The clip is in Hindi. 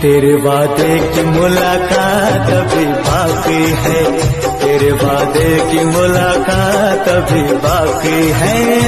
तेरे वादे की मुलाकात अभी बाकी है, तेरे वादे की मुलाकात अभी बाकी है।